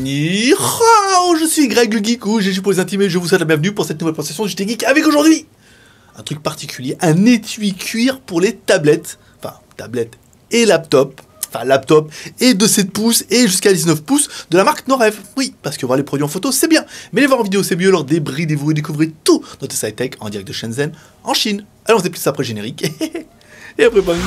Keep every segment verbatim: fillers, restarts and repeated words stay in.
Ni oh, je suis Greg le Geek, ou G G pour les intimés, je vous souhaite la bienvenue pour cette nouvelle présentation de J T Geek avec aujourd'hui un truc particulier, un étui cuir pour les tablettes, enfin tablettes et laptop, enfin laptop et de sept pouces et jusqu'à dix-neuf pouces de la marque Norev. Oui, parce que voir les produits en photo c'est bien, mais les voir en vidéo c'est mieux, alors débridez-vous et découvrez tout notre site tech en direct de Shenzhen, en Chine. Alors on se déplace après le générique, et après bang.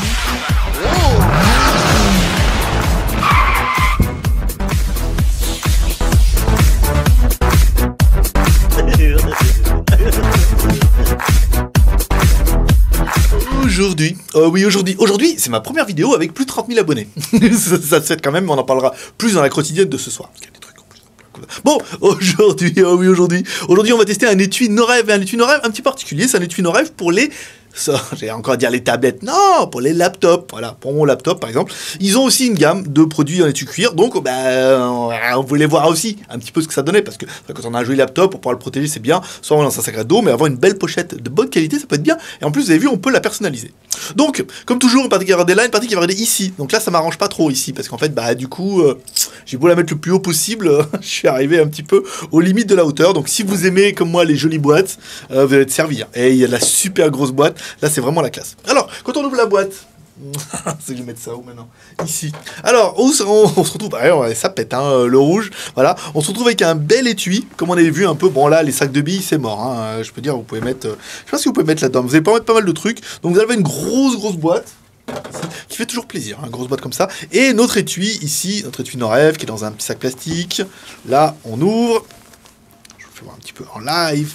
Aujourd'hui, euh, oui aujourd'hui, aujourd'hui c'est ma première vidéo avec plus de trente mille abonnés. ça, ça se fait quand même, mais on en parlera plus dans la quotidienne de ce soir. Il y a des trucs en plus. Bon, aujourd'hui, oh oui aujourd'hui, aujourd'hui on va tester un étui Norev, un étui Norev un petit particulier, c'est un étui Norev pour les... Ça, j'ai encore à dire les tablettes, non, pour les laptops, voilà, pour mon laptop par exemple. Ils ont aussi une gamme de produits en étui cuir, donc ben, on voulait voir aussi un petit peu ce que ça donnait, parce que quand on a un joli laptop, pour pouvoir le protéger, c'est bien, soit on lance un sac à dos, mais avoir une belle pochette de bonne qualité, ça peut être bien, et en plus, vous avez vu, on peut la personnaliser. Donc, comme toujours, une partie qui va regarder là, une partie qui va regarder ici, donc là, ça m'arrange pas trop ici, parce qu'en fait, bah, du coup, euh, j'ai beau la mettre le plus haut possible, je suis arrivé un petit peu aux limites de la hauteur, donc si vous aimez, comme moi, les jolies boîtes, euh, vous allez être servi, hein. Et il y a de la super grosse boîte, là, c'est vraiment la classe. Alors, quand on ouvre la boîte, c'est que je vais mettre ça où maintenant? Ici. Alors, on, on, on se retrouve, ouais, ça pète, hein, le rouge, voilà. On se retrouve avec un bel étui, comme on avait vu un peu, bon là, les sacs de billes, c'est mort, hein, je peux dire, vous pouvez mettre, euh, je sais pas ce que vous pouvez mettre là-dedans, vous allez pas mettre pas mal de trucs, donc vous avez une grosse, grosse boîte, qui fait toujours plaisir, une hein, grosse boîte comme ça, et notre étui, ici, notre étui Norev, qui est dans un petit sac plastique, là, on ouvre, je vous fais voir un petit peu en live,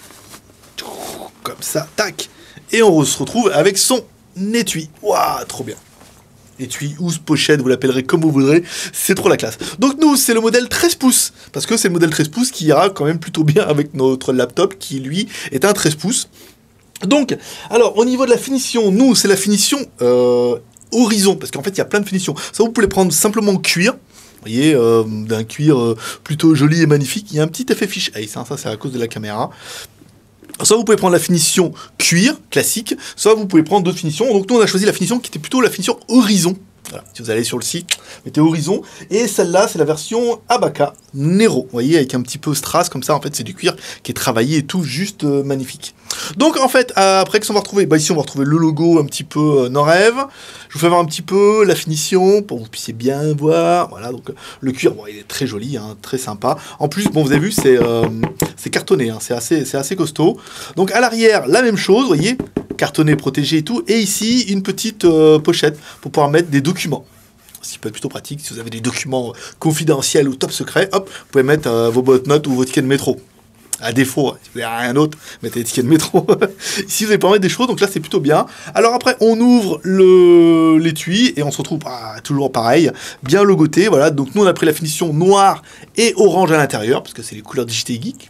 comme ça, tac. Et on se retrouve avec son étui. Waouh, trop bien. Étui, housse, pochette, vous l'appellerez comme vous voudrez, c'est trop la classe. Donc nous, c'est le modèle treize pouces, parce que c'est le modèle treize pouces qui ira quand même plutôt bien avec notre laptop, qui lui est un treize pouces. Donc, alors, au niveau de la finition, nous, c'est la finition euh, horizon, parce qu'en fait, il y a plein de finitions. Ça, vous pouvez prendre simplement cuir. Vous voyez, euh, d'un cuir euh, plutôt joli et magnifique. Il y a un petit effet fiche. Ah, ça, ça c'est à cause de la caméra. Soit vous pouvez prendre la finition cuir, classique, soit vous pouvez prendre d'autres finitions. Donc nous, on a choisi la finition qui était plutôt la finition horizon. Voilà. Si vous allez sur le site, mettez horizon. Et celle-là, c'est la version Abaca Nero. Vous voyez, avec un petit peu strass, comme ça, en fait, c'est du cuir qui est travaillé et tout, juste euh, magnifique. Donc, en fait, euh, après, qu'est-ce qu'on va retrouver? Bah, ici, on va retrouver le logo un petit peu euh, Norev. Je vous fais voir un petit peu la finition, pour que vous puissiez bien voir. Voilà, donc, le cuir, bon, il est très joli, hein, très sympa. En plus, bon, vous avez vu, c'est euh, cartonné, hein, c'est assez, c'est assez costaud. Donc, à l'arrière, la même chose, vous voyez, cartonné, protégé et tout. Et ici, une petite euh, pochette pour pouvoir mettre des documents. Ce qui peut être plutôt pratique si vous avez des documents confidentiels ou top secrets. Hop, vous pouvez mettre euh, vos boîtes notes ou vos tickets de métro. À défaut, si vous n'avez rien d'autre, mettez les tickets de métro. Ici, vous allez pas mettre des choses, donc là, c'est plutôt bien. Alors après, on ouvre le l'étui et on se retrouve ah, toujours pareil, bien logoté. Voilà, donc nous, on a pris la finition noire et orange à l'intérieur, parce que c'est les couleurs de J T Geek.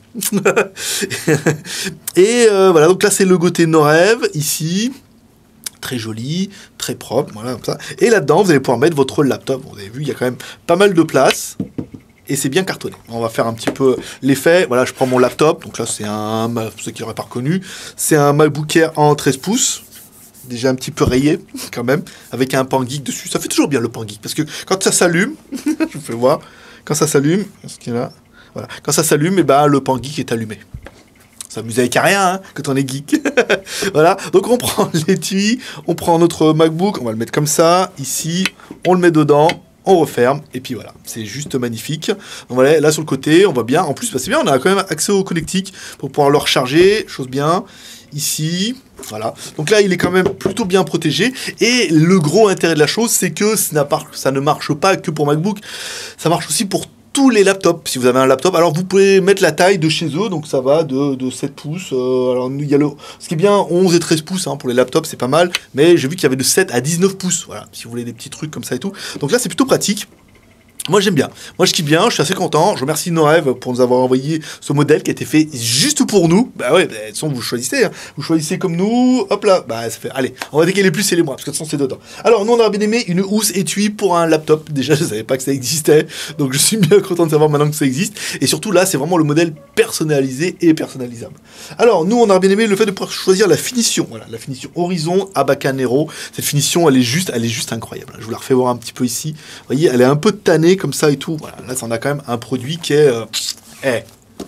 Et euh, voilà, donc là, c'est logoté Norev, ici. Très joli, très propre, voilà, comme ça. Et là-dedans, vous allez pouvoir mettre votre laptop. Vous avez vu, il y a quand même pas mal de place. Et c'est bien cartonné. On va faire un petit peu l'effet. Voilà, je prends mon laptop. Donc là, c'est un, pour ceux qui l'auraient pas reconnu, c'est un MacBook Air en treize pouces. Déjà un petit peu rayé, quand même, avec un pan geek dessus. Ça fait toujours bien le pan geek, parce que quand ça s'allume, je vous fais voir, quand ça s'allume, ce qu'il y a là, voilà, quand ça s'allume, et ben le pan geek est allumé. S'amuser avec rien, hein, quand on est geek. Voilà, donc on prend l'étui, on prend notre MacBook, on va le mettre comme ça, ici, on le met dedans, on referme, et puis voilà, c'est juste magnifique. Donc voilà, là sur le côté, on voit bien, en plus, bah, c'est bien, on a quand même accès au connectique pour pouvoir le recharger, chose bien. Ici, voilà. Donc là, il est quand même plutôt bien protégé. Et le gros intérêt de la chose, c'est que ça ne marche pas que pour MacBook, ça marche aussi pour tous les laptops. Si vous avez un laptop, alors vous pouvez mettre la taille de chez eux, donc ça va de, de sept pouces. Euh, alors il y a le, ce qui est bien, onze et treize pouces hein, pour les laptops, c'est pas mal. Mais j'ai vu qu'il y avait de sept à dix-neuf pouces. Voilà, si vous voulez des petits trucs comme ça et tout. Donc là, c'est plutôt pratique. Moi j'aime bien, moi je kiffe bien, je suis assez content, je remercie Norev pour nous avoir envoyé ce modèle qui a été fait juste pour nous. Bah ouais, bah, de toute façon vous choisissez, hein. Vous choisissez comme nous, hop là, bah ça fait, allez, on va décaler les plus et les moins, parce que de toute façon c'est dedans. Alors nous on aurait bien aimé une housse étui pour un laptop, déjà je savais pas que ça existait, donc je suis bien content de savoir maintenant que ça existe, et surtout là c'est vraiment le modèle personnalisé et personnalisable. Alors nous on aurait bien aimé le fait de pouvoir choisir la finition, voilà, la finition Horizon Abaca Nero, cette finition elle est juste, elle est juste incroyable, je vous la refais voir un petit peu ici, vous voyez elle est un peu tannée tanné comme ça et tout. Voilà, là, on a quand même un produit qui est... Euh, eh,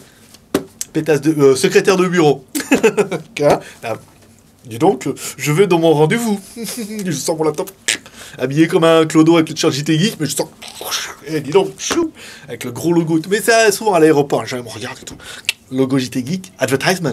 pétasse de... Euh, secrétaire de bureau. Hein, là, dis donc, je vais dans mon rendez-vous. Je sors mon laptop. Habillé comme un clodo avec le t-shirt J T Geek, mais je sors... Eh, dis donc, chou, avec le gros logo. Mais ça, souvent à l'aéroport, les gens me regardent et tout. Logo J T Geek, advertisement.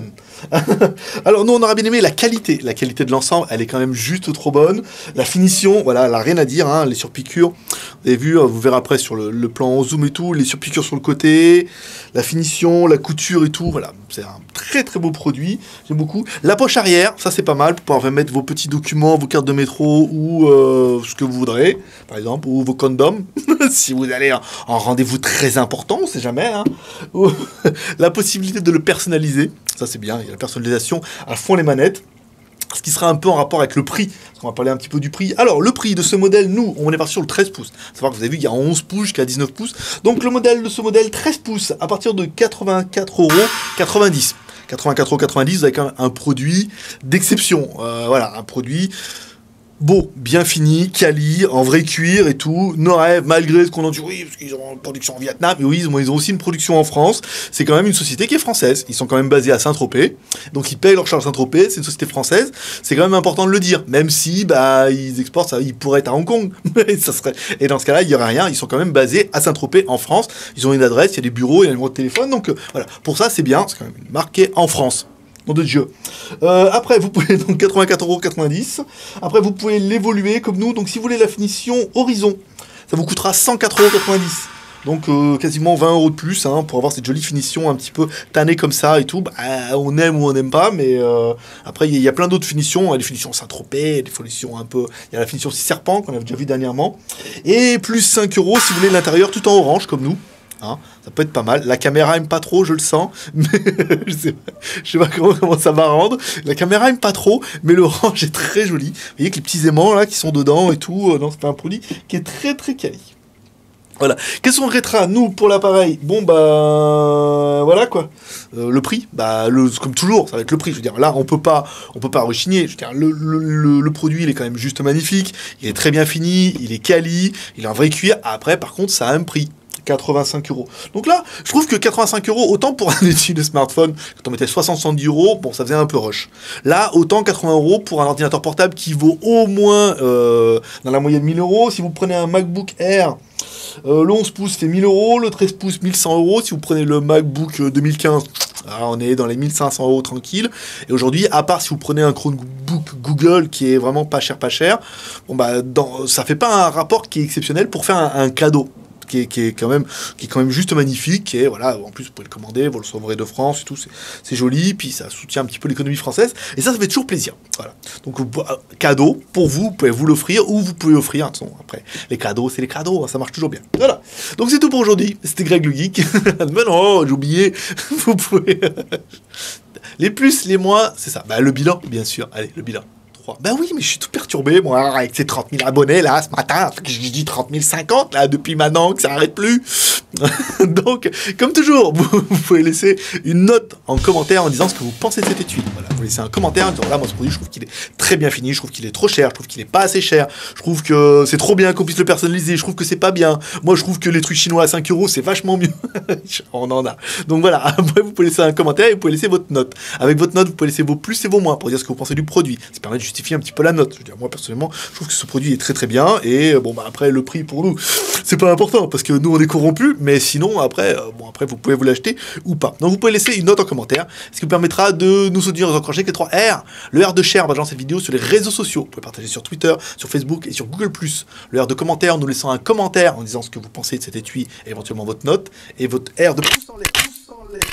Alors nous on aura bien aimé la qualité, la qualité de l'ensemble, elle est quand même juste trop bonne. La finition, voilà, elle a rien à dire, hein, les surpiqûres, vous avez vu, vous verrez après sur le, le plan en zoom et tout, les surpiqûres sur le côté, la finition, la couture et tout, voilà, c'est un très très beau produit, j'aime beaucoup. La poche arrière, ça c'est pas mal, pour pouvoir mettre vos petits documents, vos cartes de métro ou euh, ce que vous voudrez, par exemple, ou vos condoms, si vous allez en, en rendez-vous très important, on sait jamais, hein. Ou la possibilité de le personnaliser, ça c'est bien, il y a la personnalisation à fond les manettes, ce qui sera un peu en rapport avec le prix, parce qu'on va parler un petit peu du prix. Alors le prix de ce modèle, nous, on est parti sur le treize pouces, faut savoir que vous avez vu, il y a onze pouces jusqu'à dix-neuf pouces, donc le modèle de ce modèle treize pouces, à partir de quatre-vingt-quatre euros quatre-vingt-dix, quatre-vingt-quatre euros quatre-vingt-dix, vous avez quand même un produit d'exception, euh, voilà, un produit... beau, bien fini, quali, en vrai cuir et tout. Nos rêves, malgré ce qu'on en dit, oui, parce qu'ils ont une production en Vietnam, mais oui, ils ont, ils ont aussi une production en France. C'est quand même une société qui est française. Ils sont quand même basés à Saint-Tropez. Donc ils payent leur charge à Saint-Tropez, c'est une société française. C'est quand même important de le dire. Même si, bah, ils exportent, ça, ils pourraient être à Hong Kong. ça serait... Et dans ce cas-là, il n'y aurait rien. Ils sont quand même basés à Saint-Tropez, en France. Ils ont une adresse, il y a des bureaux, il y a un numéro de téléphone. Donc euh, voilà. Pour ça, c'est bien. C'est quand même marqué en France. Nom de Dieu. Euh, après, vous pouvez donc quatre-vingt-quatre euros quatre-vingt-dix. Après, vous pouvez l'évoluer comme nous. Donc, si vous voulez la finition horizon, ça vous coûtera cent quatre euros quatre-vingt-dix. Donc, euh, quasiment vingt euros de plus hein, pour avoir cette jolie finition un petit peu tannée comme ça et tout. Bah, on aime ou on n'aime pas, mais euh, après, il y, y a plein d'autres finitions. Il y a des finitions Saint-Tropez, des finitions un peu. Il y a la finition serpent qu'on a déjà vu dernièrement. Et plus cinq euros si vous voulez l'intérieur tout en orange comme nous. Hein, ça peut être pas mal. La caméra aime pas trop, je le sens. Mais je sais pas, je sais pas comment, comment ça va rendre. La caméra aime pas trop, mais l'orange est très joli. Vous voyez que les petits aimants là qui sont dedans et tout. Euh, c'est un produit qui est très très quali. Voilà. Qu'est-ce qu'on regrettera, nous, pour l'appareil? Bon, bah... Voilà, quoi. Euh, le prix, bah, le, comme toujours, ça va être le prix. Je veux dire, là, on peut pas, on peut pas rechigner. Je veux dire, le, le, le, le produit, il est quand même juste magnifique. Il est très bien fini, il est quali, il a un vrai cuir. Après, par contre, ça a un prix. quatre-vingt-cinq euros. Donc là, je trouve que quatre-vingt-cinq euros, autant pour un outil de smartphone, quand on mettait soixante soixante-dix euros, bon, ça faisait un peu rush. Là, autant quatre-vingts euros pour un ordinateur portable qui vaut au moins euh, dans la moyenne mille euros. Si vous prenez un MacBook Air, euh, le onze pouces fait mille euros, le treize pouces mille cent euros. Si vous prenez le MacBook deux mille quinze, alors on est dans les mille cinq cents euros tranquille. Et aujourd'hui, à part si vous prenez un Chromebook Google qui est vraiment pas cher, pas cher, bon bah, dans, ça fait pas un rapport qui est exceptionnel pour faire un, un cadeau. Qui est, qui, est quand même, qui est quand même juste magnifique, et voilà, en plus vous pouvez le commander, vous le recevrez de France et tout, c'est joli, puis ça soutient un petit peu l'économie française, et ça, ça fait toujours plaisir, voilà. Donc, cadeau, pour vous, vous pouvez vous l'offrir, ou vous pouvez offrir, attention, après, les cadeaux, c'est les cadeaux, ça marche toujours bien, voilà. Donc c'est tout pour aujourd'hui, c'était Greg le Geek, mais non, j'ai oublié, vous pouvez, les plus, les moins, c'est ça, bah le bilan, bien sûr, allez, le bilan. Ben oui, mais je suis tout perturbé, moi, avec ces trente mille abonnés, là, ce matin. Je dis trente mille cinquante, là, depuis maintenant, que ça n'arrête plus. Donc, comme toujours, vous, vous pouvez laisser une note en commentaire en disant ce que vous pensez de cette étui. Voilà, vous laissez un commentaire en disant, là, moi, ce produit, je trouve qu'il est très bien fini, je trouve qu'il est trop cher, je trouve qu'il est pas assez cher, je trouve que c'est trop bien qu'on puisse le personnaliser, je trouve que c'est pas bien. Moi, je trouve que les trucs chinois à cinq euros, c'est vachement mieux. On en a. Donc voilà, après, vous pouvez laisser un commentaire et vous pouvez laisser votre note. Avec votre note, vous pouvez laisser vos plus et vos moins pour dire ce que vous pensez du produit. Ça permet de justifier un petit peu la note. Je veux dire, moi, personnellement, je trouve que ce produit est très très bien, et bon, bah, après, le prix pour nous, c'est pas important, parce que nous, on est corrompus, mais sinon, après, euh, bon, après, vous pouvez vous l'acheter ou pas. Donc, vous pouvez laisser une note en commentaire, ce qui vous permettra de nous soutenir et nous encourager avec les trois R. Le R de share, va lancer cette vidéo sur les réseaux sociaux. Vous pouvez partager sur Twitter, sur Facebook et sur Google plus. Le R de commentaire, nous laissant un commentaire en disant ce que vous pensez de cet étui et éventuellement votre note. Et votre R de pouce en l'air, pouce en l'air.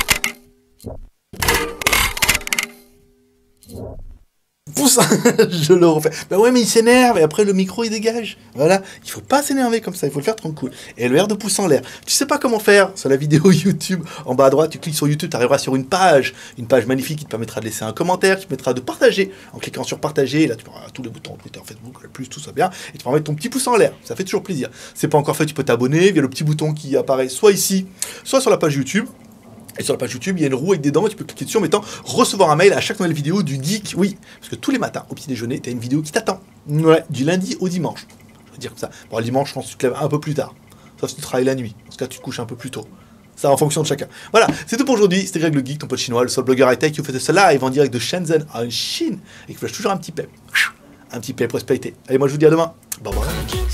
Pouce, je le refais. Ben ouais, mais il s'énerve et après le micro il dégage. Voilà, il faut pas s'énerver comme ça, il faut le faire tranquille. Et le R de pouce en l'air. Tu sais pas comment faire sur la vidéo YouTube, en bas à droite, tu cliques sur YouTube, tu arriveras sur une page, une page magnifique qui te permettra de laisser un commentaire, qui te permettra de partager. En cliquant sur partager, là tu auras tous les boutons Twitter, Facebook, le plus, tout ça bien, et tu pourras mettre ton petit pouce en l'air. Ça fait toujours plaisir. C'est pas encore fait, tu peux t'abonner via le petit bouton qui apparaît soit ici, soit sur la page YouTube. Et sur la page YouTube, il y a une roue avec des dents, et tu peux cliquer dessus en mettant recevoir un mail à chaque nouvelle vidéo du Geek. Oui, parce que tous les matins, au petit déjeuner, tu as une vidéo qui t'attend. Ouais, du lundi au dimanche. Je veux dire comme ça. Bon, le dimanche, je pense que tu te lèves un peu plus tard. Sauf si tu travailles la nuit. Dans ce cas, tu te couches un peu plus tôt. Ça en fonction de chacun. Voilà, c'est tout pour aujourd'hui. C'était Greg le Geek, ton pote chinois, le seul blogueur high-tech qui vous fait ce live en direct de Shenzhen en Chine et qui flash toujours un petit play. Un petit play prospérité. Allez, moi je vous dis à demain. Bye bye.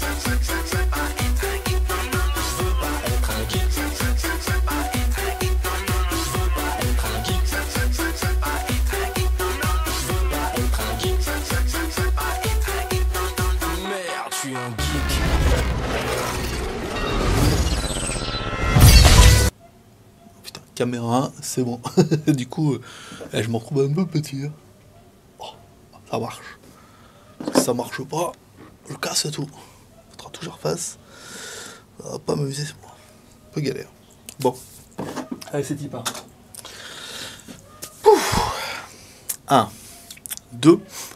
Putain, caméra, c'est bon. Du coup, euh, je m'en trouve un peu petit. Hein. Oh, ça marche. Si ça marche pas, je casse tout. Faudra tout que je refasse. Ça va pas m'amuser, c'est bon. Un peu galère. Bon. Allez, c'est type un. un, deux,